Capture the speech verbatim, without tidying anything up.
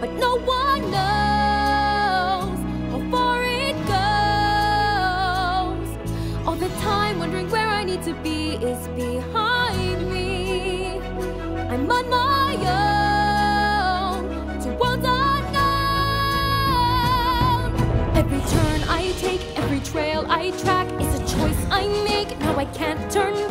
but no one knows how far it goes. All the time wondering where I need to be is behind me. I'm on my own to worlds unknown. Every turn I take, every trail I track is a choice I make. Now I can't turn back.